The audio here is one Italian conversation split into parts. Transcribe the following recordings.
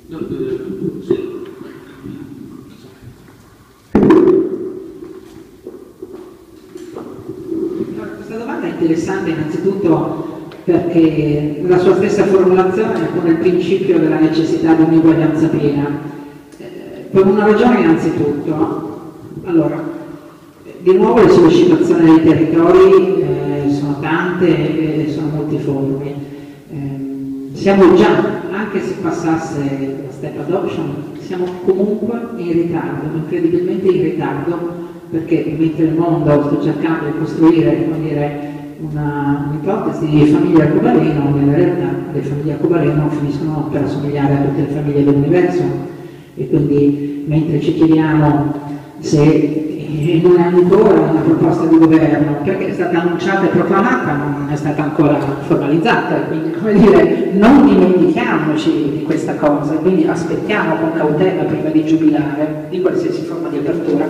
Sì. Questa domanda è interessante innanzitutto perché la sua stessa formulazione pone il principio della necessità di un'uguaglianza piena. Per una ragione innanzitutto. Allora, di nuovo le sollecitazioni dei territori sono tante e sono multiformi. Siamo già, anche se passasse la step adoption, siamo comunque in ritardo, incredibilmente in ritardo, perché mentre il mondo sta cercando di costruire, come dire, un'ipotesi di famiglia arcobaleno, nella realtà le famiglie arcobaleno finiscono per assomigliare a tutte le famiglie dell'universo, e quindi mentre ci chiediamo se non è ancora una proposta di governo, perché è stata annunciata e proclamata, ma non è stata ancora formalizzata, quindi come dire, non dimentichiamoci di questa cosa, quindi aspettiamo con cautela prima di giubilare di qualsiasi forma di apertura.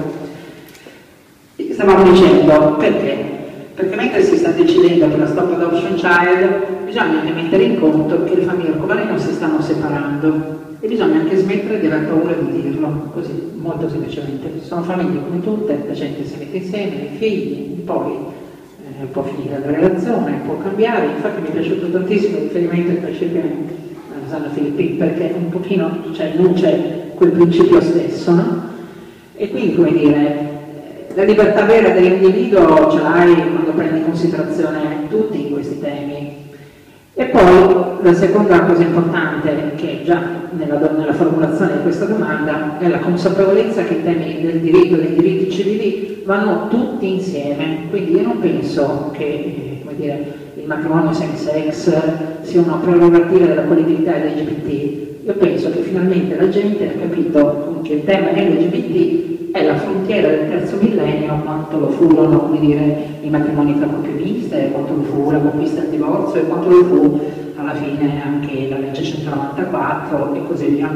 Stavamo dicendo perché? Perché mentre si sta decidendo per la Stop Adoption Child bisogna anche mettere in conto che le famiglie arcobaleno si stanno separando e bisogna anche smettere di aver paura di dirlo, così, molto semplicemente. Sono famiglie come tutte, la gente si mette insieme, i figli, poi può finire la relazione, può cambiare. Infatti mi è piaciuto tantissimo il riferimento che faceva a Rosanna Filippi, perché un pochino, cioè, non c'è quel principio stesso, no? E quindi, come dire, la libertà vera dell'individuo ce l'hai quando prendi in considerazione tutti questi temi. E poi la seconda cosa importante, che è già nella formulazione di questa domanda, è la consapevolezza che i temi del diritto e dei diritti civili vanno tutti insieme. Quindi io non penso che come dire, il matrimonio same-sex sia una prerogativa della collettività LGBT. Io penso che finalmente la gente ha capito che il tema LGBT è la frontiera del terzo millennio, quanto lo furono, come dire, i matrimoni tra coppie miste, quanto lo fu la conquista del divorzio e quanto lo fu alla fine anche la legge 194 e così via.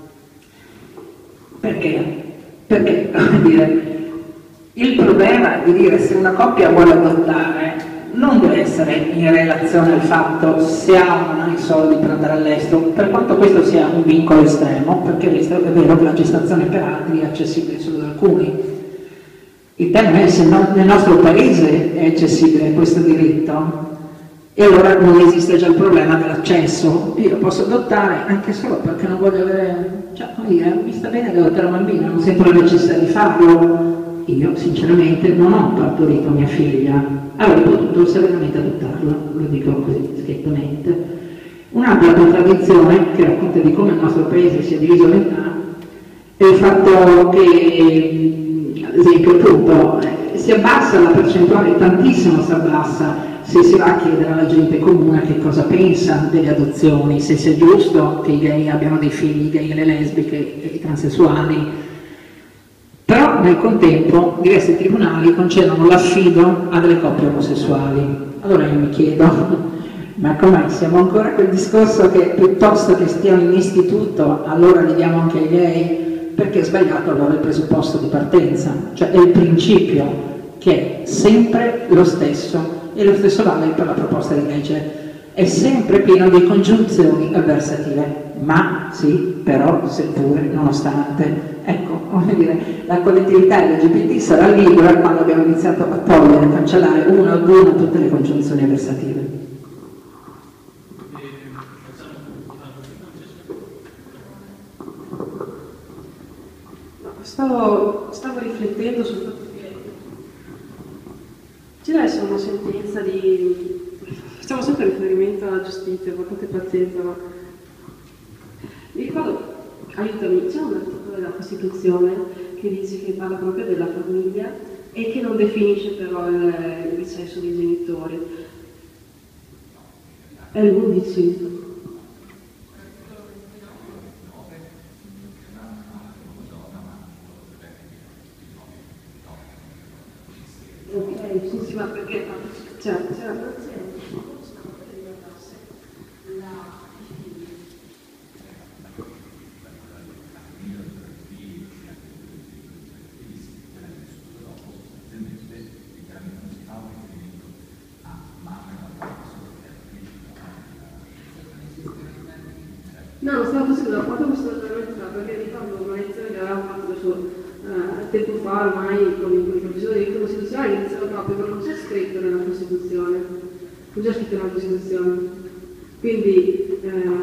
Perché? Perché, come dire, il problema di dire se una coppia vuole adottare non deve essere in relazione al fatto se ha o non ha i soldi per andare all'estero, per quanto questo sia un vincolo estremo, perché all'estero è vero che la gestazione per altri è accessibile solo da alcuni. Il tema è se nel nostro paese è accessibile questo diritto, e allora non esiste già il problema dell'accesso. Io posso adottare anche solo perché non voglio avere, cioè, come dire, mi sta bene che adottare un bambino, non sento la necessità di farlo. Io sinceramente non ho partorito mia figlia, avrei potuto serenamente adottarla, lo dico così schiettamente. Un'altra contraddizione che racconta di come il nostro paese sia diviso a metà è il fatto che, ad esempio, appunto, si abbassa la percentuale, tantissimo si abbassa, se si va a chiedere alla gente comune che cosa pensa delle adozioni, se sia giusto che i gay abbiano dei figli, i gay e le lesbiche e i transessuali. Però nel contempo diversi tribunali concedono l'affido a delle coppie omosessuali. Allora io mi chiedo, ma com'è? Siamo ancora a quel discorso che piuttosto che stiamo in istituto, allora li diamo anche ai gay? Perché è sbagliato allora il presupposto di partenza, cioè è il principio che è sempre lo stesso, e lo stesso vale per la proposta di legge. È sempre pieno di congiunzioni avversative, ma sì, però, seppure, nonostante. Ecco, come dire, la collettività LGBT sarà libera quando abbiamo iniziato a togliere, a cancellare una ad una tutte le congiunzioni avversative. Stavo riflettendo sul fatto che ci deve essere una sentenza di... Facciamo sempre riferimento alla giustizia, portate pazienza, ma mi ricordo, aiutami, c'è un articolo della Costituzione che dice che parla proprio della famiglia e che non definisce però il sesso dei genitori. È l'11. Ok, sì, ma perché c'è No, non stavo facendo da parte questo ragionamento perché ricordo una lezione che avevamo fatto adesso tempo fa ormai con il professore di diritto costituzionale iniziava proprio che non c'è scritto nella Costituzione, non c'è scritto nella Costituzione. Quindi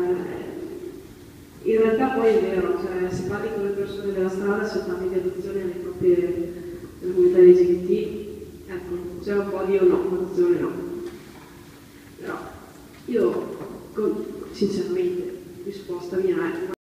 in realtà poi è vero, cioè si parli con le persone della strada, si parli di adozione alle proprie comunità LGBT, ecco, c'è un po' di o no, adozione no. Però io sinceramente risposta mia è